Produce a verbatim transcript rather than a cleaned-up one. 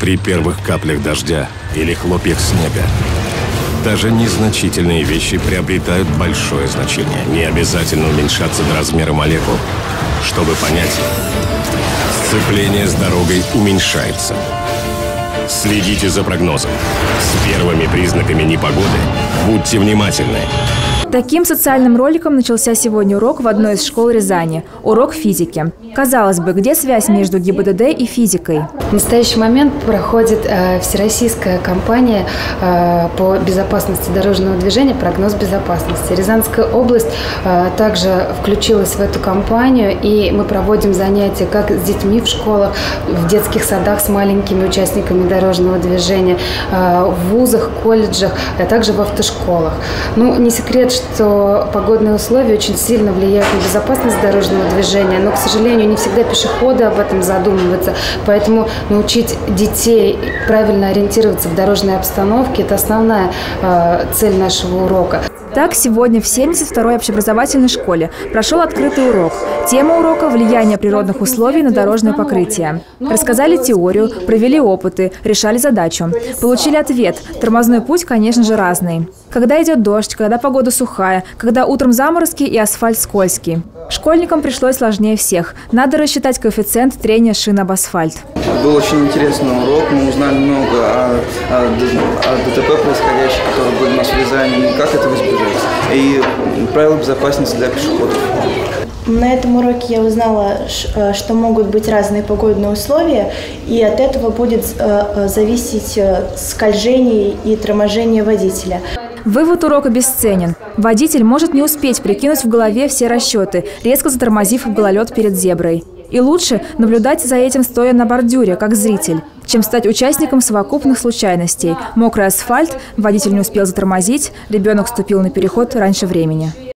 при первых каплях дождя или хлопьях снега. Даже незначительные вещи приобретают большое значение. Не обязательно уменьшаться до размера молекул, чтобы понять, сцепление с дорогой уменьшается. Следите за прогнозом. С первыми признаками непогоды будьте внимательны. Таким социальным роликом начался сегодня урок в одной из школ Рязани – урок физики. Казалось бы, где связь между ГИБДД и физикой? В настоящий момент проходит э, всероссийская кампания э, по безопасности дорожного движения «Прогноз безопасности». Рязанская область э, также включилась в эту кампанию, и мы проводим занятия как с детьми в школах, в детских садах с маленькими участниками дорожного движения, э, в вузах, колледжах, а также в автошколах. Ну, не секрет, что погодные условия очень сильно влияют на безопасность дорожного движения, но, к сожалению, не всегда пешеходы об этом задумываются, поэтому научить детей правильно ориентироваться в дорожной обстановке – это основная э, цель нашего урока. Так, сегодня в семьдесят второй общеобразовательной школе прошел открытый урок. Тема урока – влияние природных условий на дорожное покрытие. Рассказали теорию, провели опыты, решали задачу. Получили ответ. Тормозной путь, конечно же, разный. Когда идет дождь, когда погода сухая, когда утром заморозки и асфальт скользкий. Школьникам пришлось сложнее всех. Надо рассчитать коэффициент трения шин об асфальт. Был очень интересный урок. Мы узнали много о, о, о ДТП происходящих, которые были у нас в Рязани, и как этого избежать. И правила безопасности для пешеходов. На этом уроке я узнала, что могут быть разные погодные условия, и от этого будет зависеть скольжение и торможение водителя. Вывод урока бесценен. Водитель может не успеть прикинуть в голове все расчеты, резко затормозив в гололед перед зеброй. И лучше наблюдать за этим, стоя на бордюре, как зритель, чем стать участником совокупных случайностей. Мокрый асфальт, водитель не успел затормозить, ребенок вступил на переход раньше времени.